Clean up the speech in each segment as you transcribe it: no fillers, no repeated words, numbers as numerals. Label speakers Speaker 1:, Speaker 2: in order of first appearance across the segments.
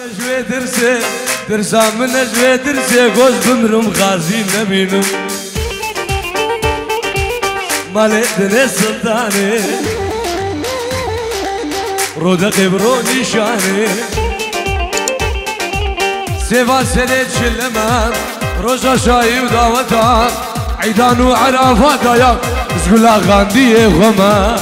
Speaker 1: نجوي درسي درسا من نجوي درسي غوز بمرم غازي نبينم مالي دني سلطاني رودا قبرو نشاني سيفا سنة شلمان روجا شاي وداوتا عيدان وعرفات يا زغلا غاندي غما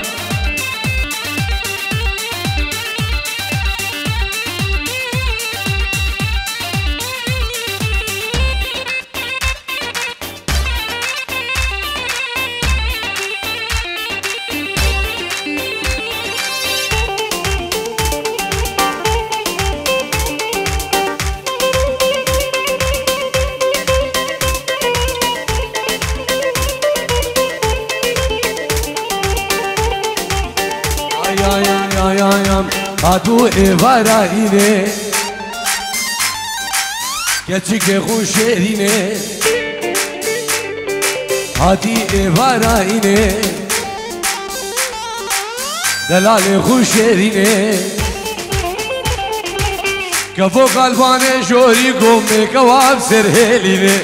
Speaker 1: هاتو ایوارا اینه کچی که خوشرینه هاتی ایوارا اینه دلال خوشرینه کفو قلبانه جوری گمه کواب سرهلینه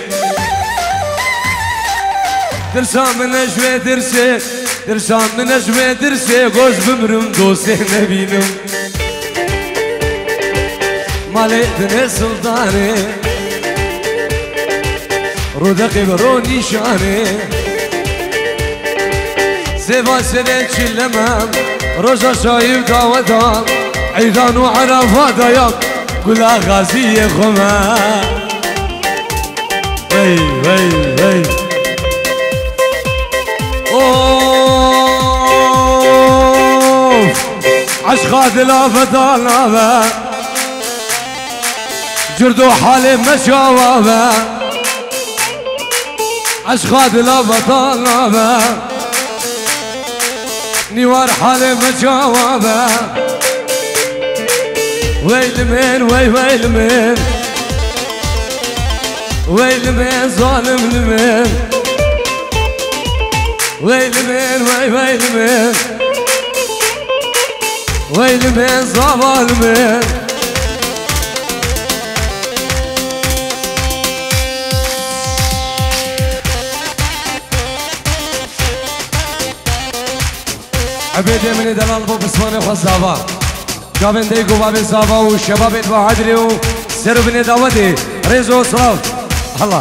Speaker 1: درسا من نجوه درسه درسا من نجوه درسه گوز بمرم دوسته نبینم مالي دني سلطاني رودا قبرو نشاني سيفا سنة شلمان روجا شايب داوتا عيدان وعرفات يا قلا غازي خما وي وي وي اوف عشقات لا فتانا جردو حالي مشاوابا عشقات لا بطالابا نيوار حالي مشاوابا ويل من ويل من ويل من ظالم من ويل من ويل من ويل من ظالم من عبيدي من دلال بو بسواني خو صافا جابن ديگو باب صافا وشباب اتباعدري وسرو بني داودي ريزو صلاف الله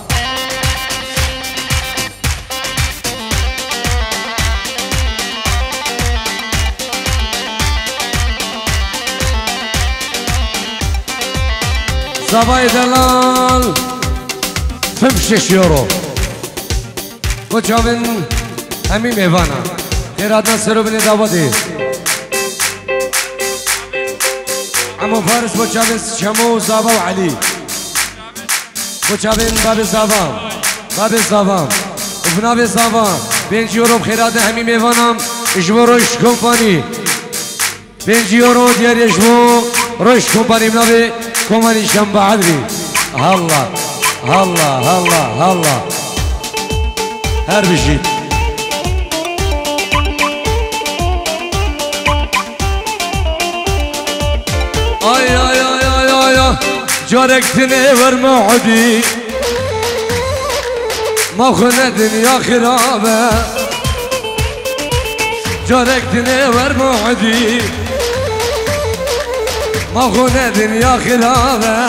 Speaker 1: صافا دلال 5 يورو وجابن همين ايوانا خيراتنا سرو بني داودي عمو فارس بوچابن شمو زابا وعلي بوچابن باب زابا وبناب زابا 5 يورو بخيراتنا همي ميوانام اجمو روش كومباني 5 يورو ديار اجمو روش كومباني بناب كومباني شنبا عدري هلا هلا هلا هلا هر بشيت آي آي آي آي آي جاركتني ورمعدي ما خنا دنيا خرابة جاركتني ورمعدي ما خنا دنيا خرابة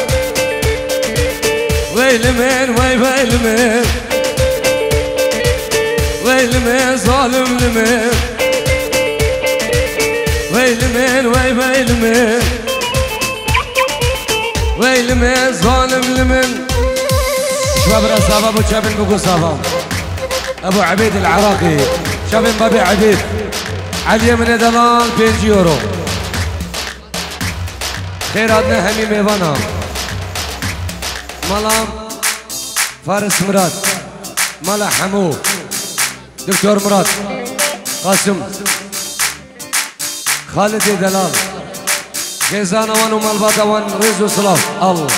Speaker 1: ويل من ويل من ويل من ظالم من ويل من ويل من ويل من ظالم لمن شباب الأصابة أبو شابن بقول صافا أبو عبيد العراقي شابن بابي عبيد علي من دلال 5 يورو خيراتنا همي ميوانا مالا فارس مراد مالا حمو دكتور مراد قاسم خالد دلال خيزان وان ومالبات وان ريزو صلاف الله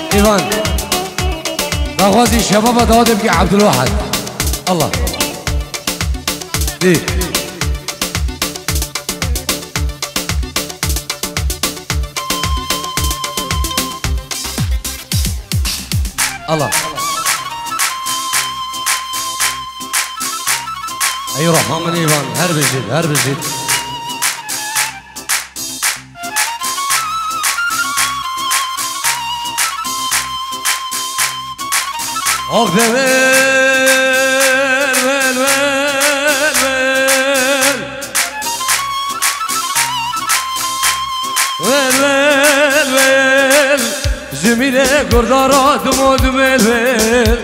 Speaker 1: ايوان غازي شباب داود بقي عبد الواحد الله دي الله اي رحمة من ايوان هرب الجد هرب الجد اخ ول ول ول ول ول ول جميلة قردارة دمود ول ول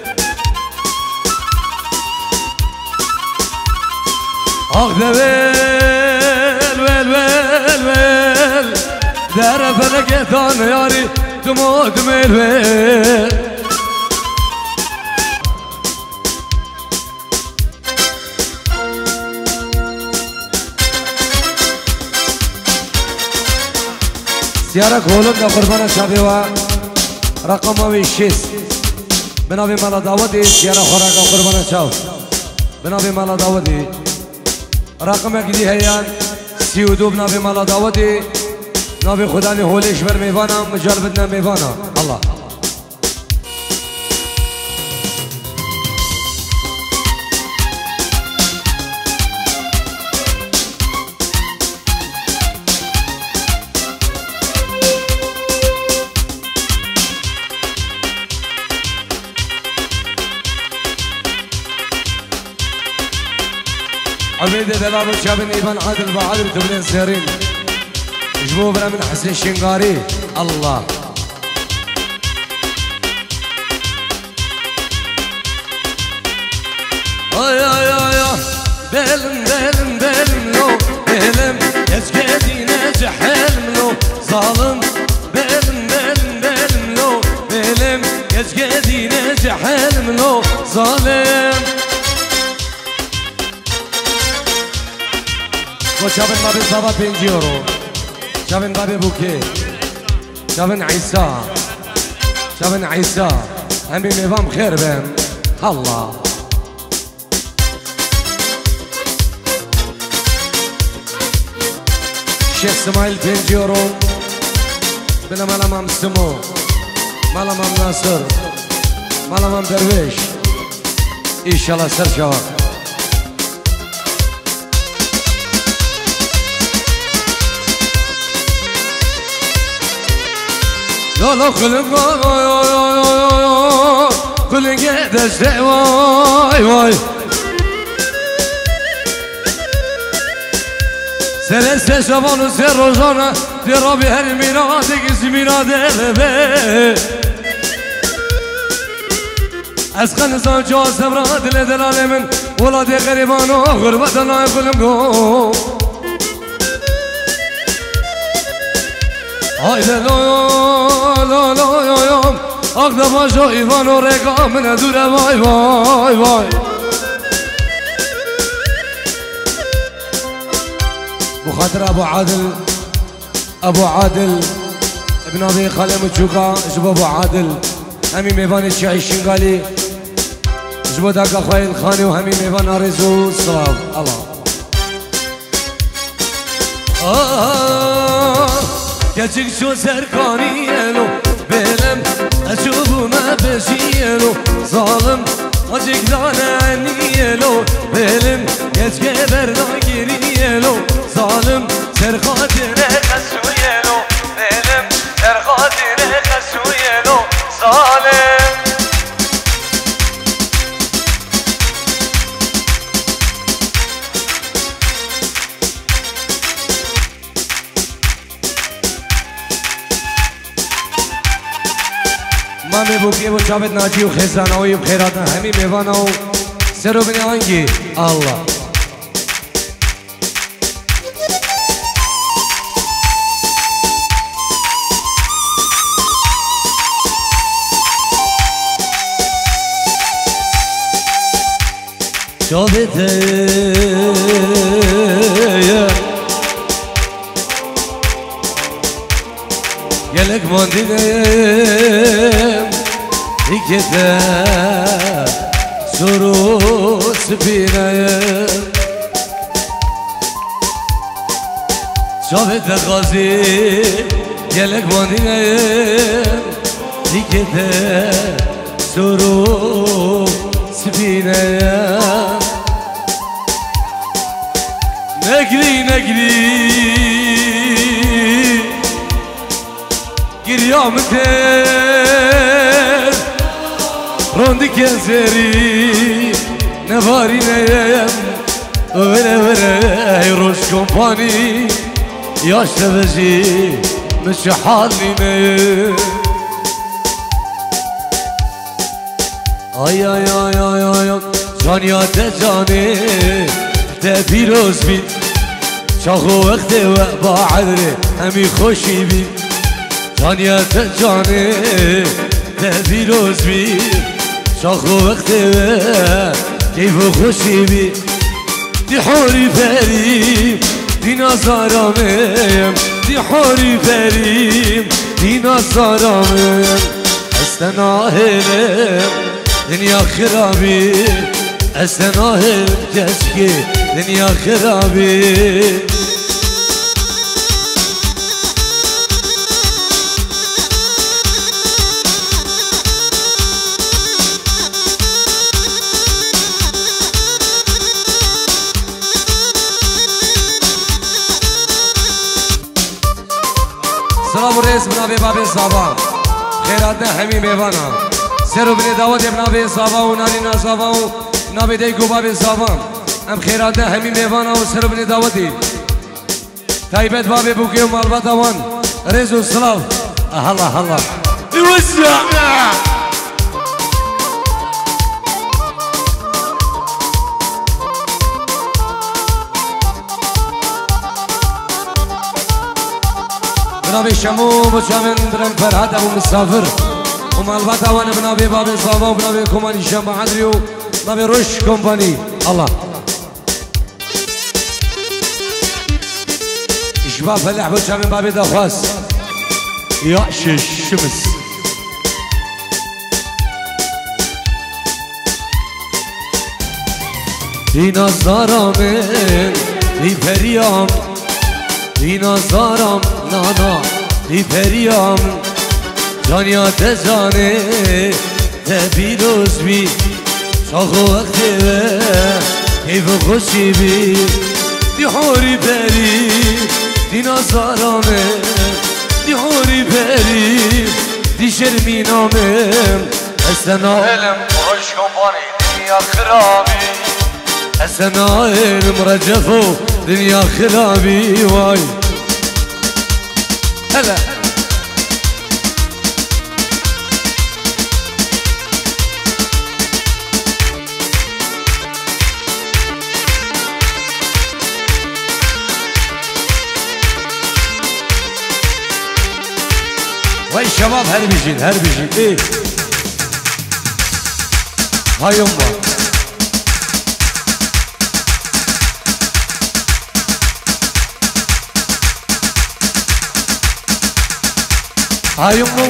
Speaker 1: اخ ول ول ول ول در فلکتان یاری دمود ول ول سيارة كولم دا قربان شابي و رقم 6 بنابي مالا داودي سيارة خوراكا قربان شاب بنابي مالا داودي رقم اكدي هيان 32 بنابي مالا داودي نابي خداني هوليش بر ميوانا مجال بدنا ميوانا الله عبيد دلال وشابن ايبان عادل بعادل تبلين سيرين جبوبنا من حسين شنقاري الله يا بلم بلم بلم لو بلم يسكتي ناجح حلم لو ظالم بلم بلم بلم لو بلم يسكتي ناجح حلم لو ظالم وشابن بابي صابا 5 يورو شابن بابي بوكي شابن عيسى شابن عيسى همي ميفام خير بهم الله شيخ سمايل 5 يورو بنا مالا مام سمو مالا مام ناصر مالا مام درويش ان شاء الله سر شوار لا لا خلق خلق دشت واي واي سلسة شبان وسر روزانا في ربي هالميرادك زميراد البي اسخن نظام جواز سمرات لدلال من ولادي غريبان وغربتنا خلقو هايدا لا لا يا يوم اقدم اجو ايوان ورقا من دوره واي واي واي بخاطر ابو عادل ابن ابي خالي متشوكا جبو ابو عادل همي ميفان الشيعي الشنغالي جبو داك اخوي الخاني وهمي ميفان اريزو الصلاف الله Geçik şu serkaniyelo Benim eşubuma beşiyelo Zalim acık laneniyelo Benim geç geberna giriyelo Zalim serkatine kasuyelo Benim serkatine kasuyelo Zalim مامي بوكي وشابت ناجي وخزانة ويبخيراتنا همي ميوانا وسرو بني عنجي الله شابت gelek mandinem ikete soru spinayım Şavet gazi gelek mandinem ikete soru spinayım Negri negri Giryamter Rondi kezeri Nevarineyem Öyle öyle Roş kompani Yaşlı vezi Müşehaline Ay ay ay ay ay Can ya te cani Te piroz bi Şahu vakti ve ba'adri Hemi خوشی bi Caniye te cani Te piroz bi Şahu vakti ve Keyfu خوشی bi Di hori ferim Di nazaramem Di hori ferim Di nazaramem Esten ahilim Dünya khirabi Esten ahilim keşke Dünya khirabi سلام رئیس بنابه بابی صابا خیرات نه همی میوانا سرو بنی دعوت بنابه صابا و نارینا صابا و نابه دیگو بابی صابا ام خیرات نه همی میوانا و سرو بنی دعوتی تایبت بابی بوکی و مالبات آوان رئیس و سلام الله الله وزع بنابي شمو بشامن برن فرهاد ابو مسافر ومالبات اوان بنابي بابي صابا وبنابي كوماني شام عدريو بنابي روش كومباني الله شباب فلح بشامن بابي دخواس يعش الشمس في نظارة من في فريام في نظارم نانا في فريام جانيا تزاني تبيروز بي شاخو وقتي كيف خوشي بي دي حوري بري دي نظارم دي حوري بري دي شرمي نامم استنا علم خوش كومباني دنيا خرابي استنا علم رجفو دنيا خرابي واي هلا واي شباب هربجين ايه هاي يما هاي يمو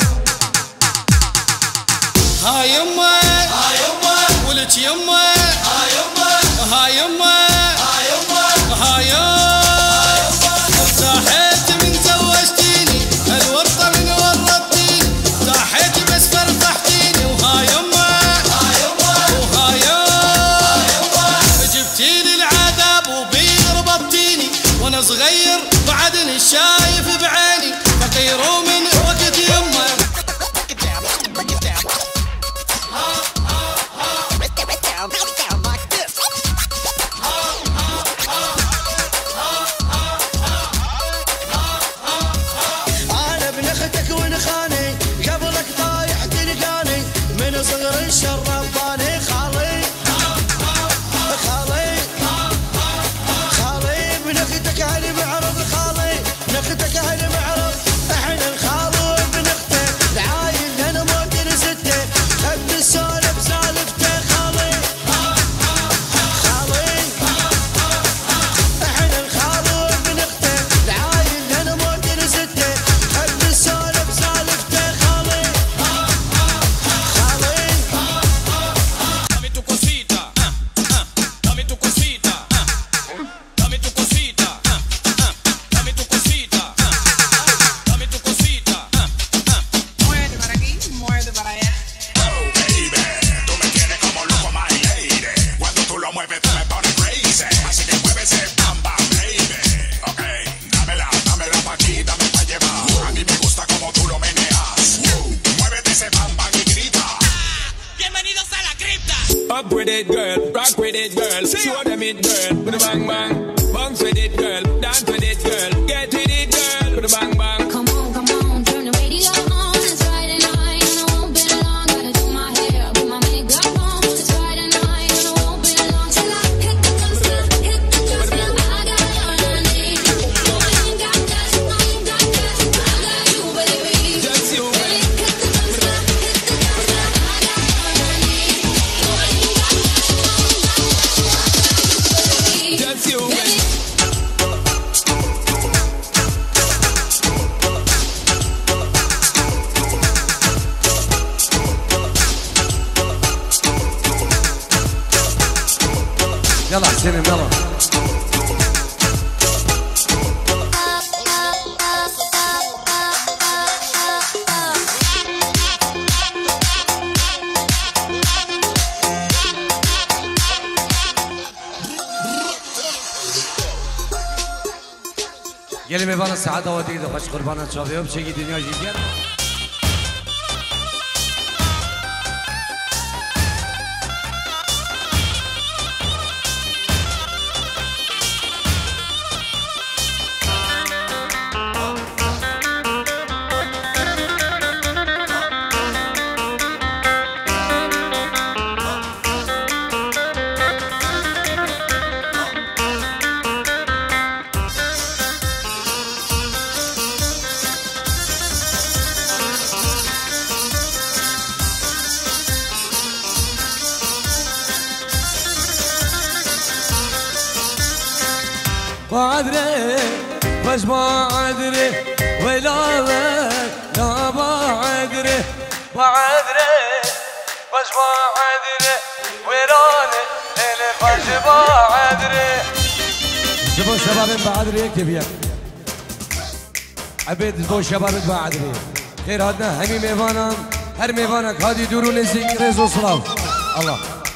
Speaker 2: هاي يمه هاي يمه ولك يمه هاي يمه هاي يمه هاي يمه هاي يمه ارتاحت من زوجتيني الورطه من ورطتيني ارتاحت بس فرحتيني وهاي يمه هاي يمه وهاي يمه جبتيلي العذاب وبين ربطتيني وانا صغير بعدني شايف بعيني فقير ومن وقت يمه
Speaker 3: it, girl. Rock with it, girl. Show them it, girl. With a bang bang. Bounce with it, girl. Dance with it, girl. Get with it, girl. With a bang bang.
Speaker 4: Come on, turn the radio on. It's Friday night and I won't be long. Gotta do my hair, put my makeup on. It's Friday night and I won't be long till I hit the club, hit the club. I got all I need. I ain't got cash, I ain't got cash. I got you, baby.
Speaker 3: Just you, baby.
Speaker 4: Hit the club, hit the club. I got all I need. I ain't got cash, I ain't got cash.
Speaker 3: Just you, baby.
Speaker 1: يلا حسين يلا. گلی میبانه ساعت آوادی ده خوش قربانت شاویه بچگی دنیا جیگر بعدري بس ما عدري ولا لا بعدري بس ما عدري ويراني انا بس بعدري زبون شباب بعدري يكتب يا عبيد زبون شباب بعدري خير هادنا همي ميفانا هر ميفانك هادي دورو لزيك رزو صلاف الله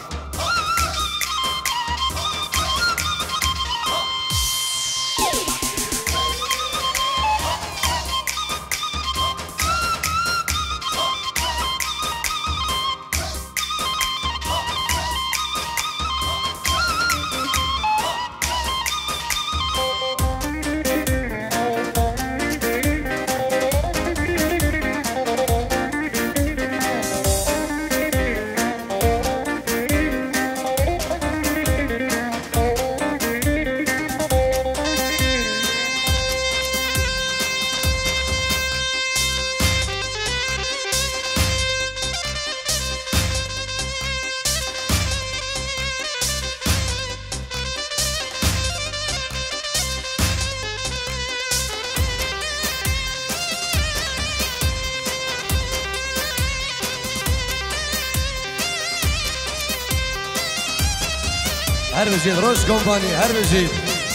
Speaker 1: هر بزيد روش كومباني هر بزيد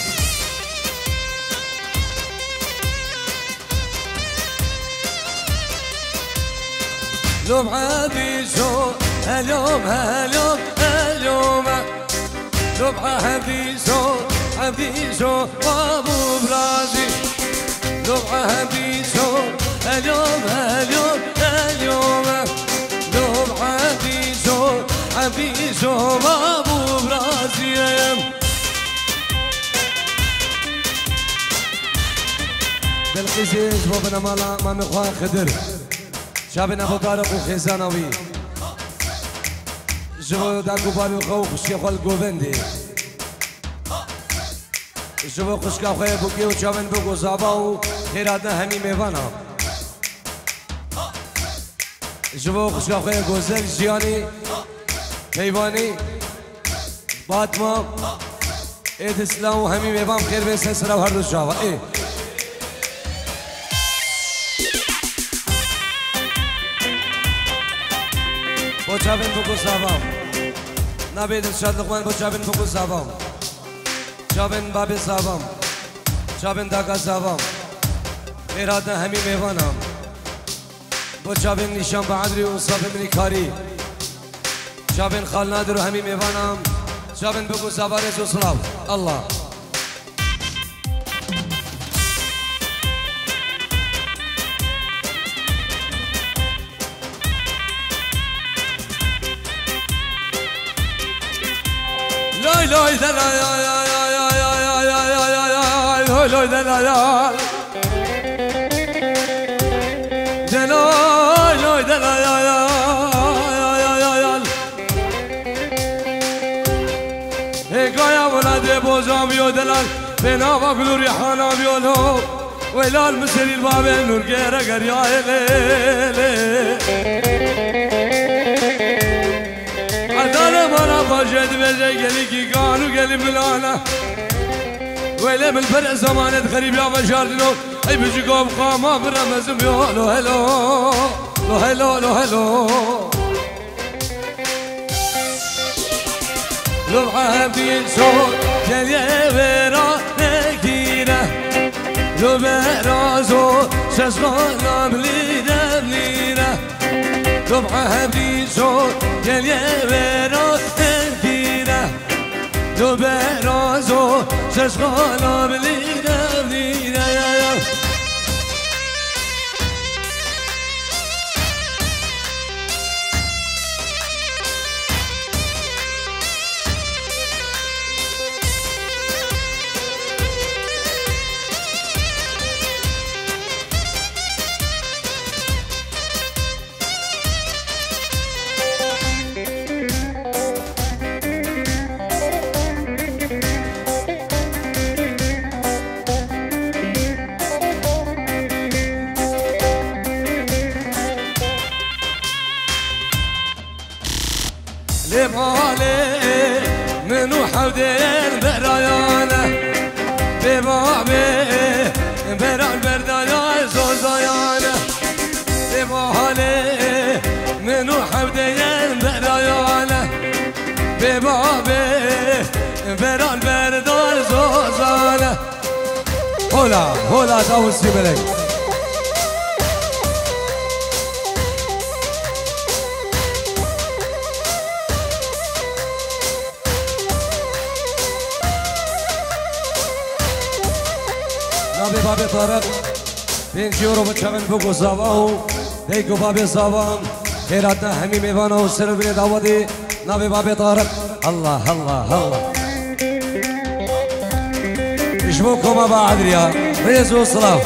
Speaker 1: لوم حبيسو هلوم هلوم هلوم لوم حبيسو حبيسو وابو برازي لوم حبيسو هلوم هلوم هلوم لوم حبيسو حبيسو وابو برازي بالقزيز وابن مالا ما مخوان خدر شابنا ابو طارق وخيزانوي جو داكو بارو خو خشي خو الجوفندي جو خشكا خو بوكي وشابن بوكو زاباو خيراتنا همي ميوانا جو خشكا خو غوزل جياني حيواني فاطمه ايد اسلام وهمي ميوان خير بين سنسرا وهر دو جاوا ايه بوچابن بوكو سابام نبيد الشاد لقمان بوچابن بوكو سابام چابن بابي سابام چابن داكا سابام خيراتنا همي ميوانام بوچابن نشان بعدري وصابن مني كاري چابن خال نادر همي ميوانام چابن بوكو سابارز وصلاف الله لوی دلال لوی دلال دلال لوی دلال هکایا ولد بوزام بیو دلال بنا و گلو ریحانا بیولو ویلال مسری الباب نور گره گریای لیلی عدال مانا باجد بجه گلی کی گانو گلی ملانا ویلی من پر زمانت غریب یا بشاردنو ای بجی گم خاما برمزم بیولو هلو لو هلو لو هلو لو عبدين صوت جليه ورا نكيره لو برازو سسخانا بلينا بلينا لو عبدين صوت جليه ورا نكيره لو برازو سسخانا بلينا بلينا يا لبالي منو حودين برايانا ببابي بران بردايا زوزايانا لبالي منو حودين برايانا ببابي بران بردايا زوزانا هولا هولا داوسي ملك نابی بابی طارق 5 یورو بچگن بگو زاواو دیگو بابی زاوان خیرات نه همی میوانو سر بین داودی نابی بابی طارق الله الله الله اشبوكم ابا عدريا ريز وصلاف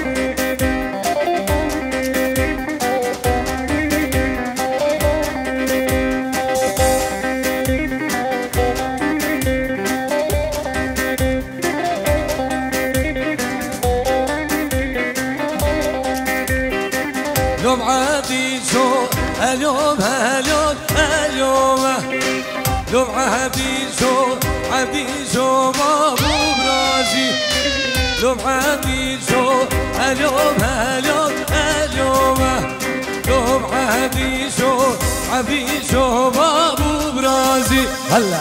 Speaker 1: اليوم عادي شو اليوم اليوم اليوم اليوم عادي شو بابو برازي اليوم عادي شو اليوم اليوم اليوم اليوم عادي شو بابو برازي هلا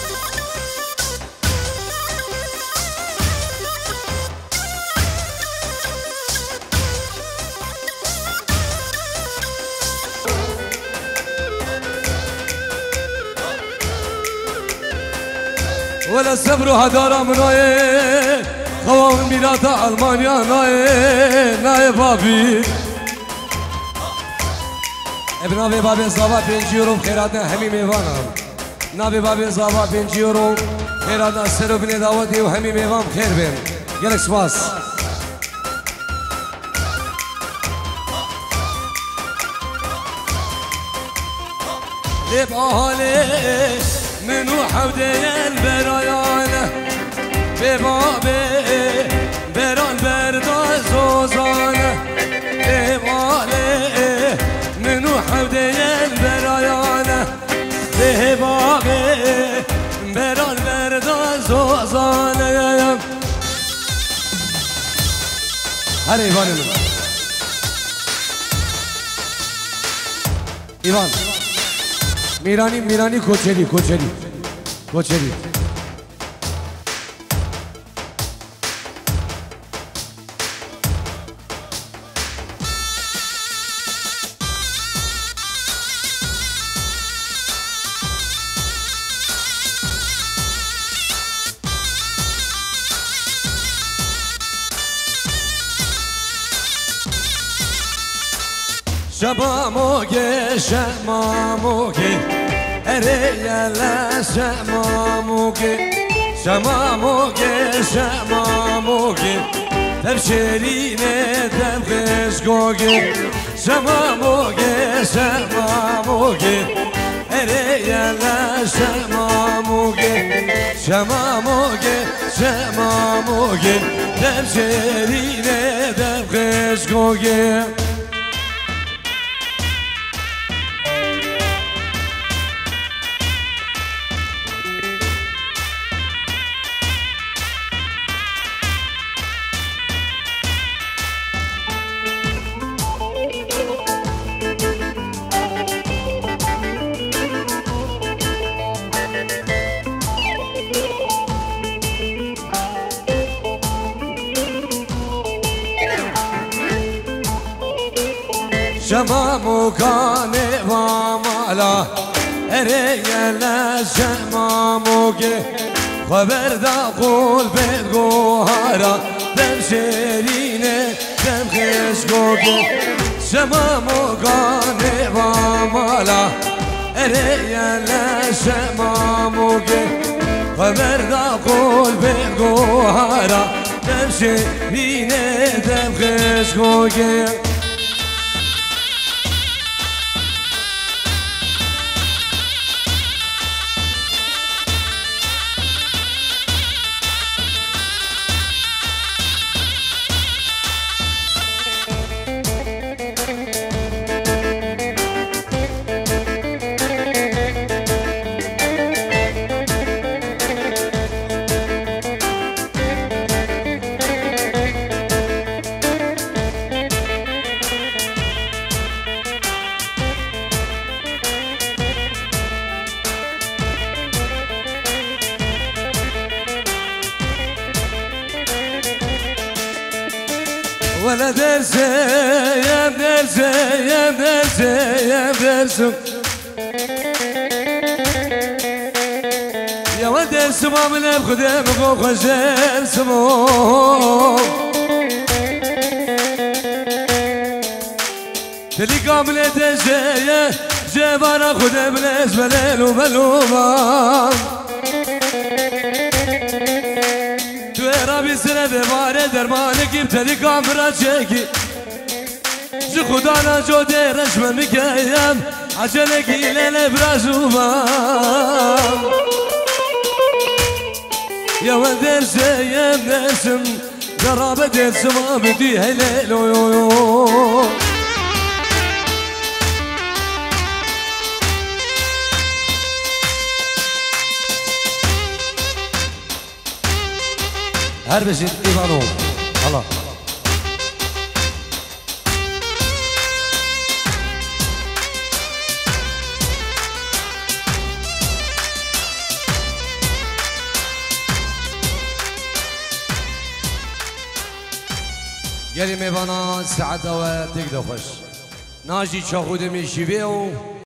Speaker 1: ولا الصبر هدارا مناي خوام ميراتا ألمانيا ناي بابي ابن بابي زابا 5 يورو خيراتنا همي ميوانا نابي بابي زابا 5 يورو خيراتنا سرو بني دعوتي وهمي ميوان خير بين يلك سواس لبالي منو حودين برايانا ببابي بران بردا زوزانا لبالي منو حودين برايانا ببابي بران بردا زوزانا يا هر ايوان من ايوان میرانی کوچری شبا موگه اريلا سماموكي سماموكي سماموكي تبشريني تبخشكوكي سماموكي سماموكي اريلا سماموكي سماموكي سماموكي تبشريني تبخشكوكي شمامو كاني وامالا اريلا شمامو كي خبر دا قول بيت قوهارا تمشيريني تمخشكو كي شمامو كاني وامالا اريلا شمامو كي خبر دا قول بيت قوهارا تمشيريني تمخشكو كي ولا درسي يا درسي يا درسي يا درسي يا ودرسي ما من بخدمك وخشر سمو تلي كاملة تجيه جبارة خدم الاسبلين وملوبان رابي سنة ببارة درمانك ابتدي كامرا شيكي شو خدانا جو دي رشمة مكايام عجلك إلى برازوبان يا ودير سيام نسم جرابة دير سما بدي هليلو هر بشید ایوانو الله گلی میبانا سعد و تک دخوش ناجی چاخود میشیوه و